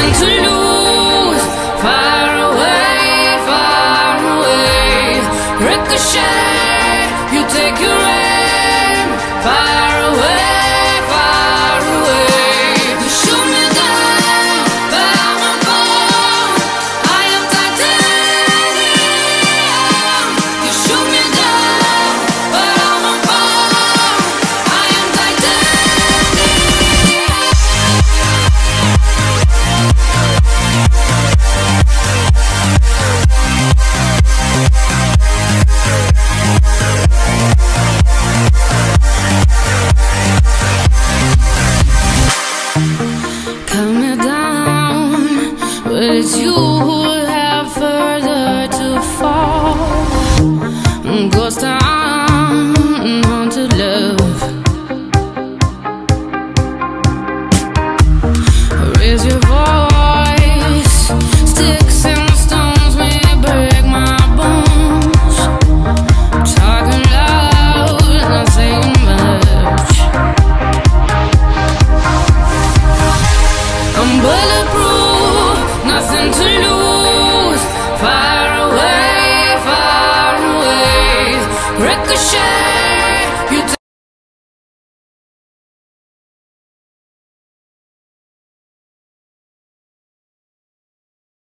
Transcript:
nothing to lose. Far away, far away. Ricochet, you take your aim. Far away, far away. You shoot me down, but I won't fall. I am titanium. You shoot me down, but I won't fall. I am titanium. Cut me down, but it's you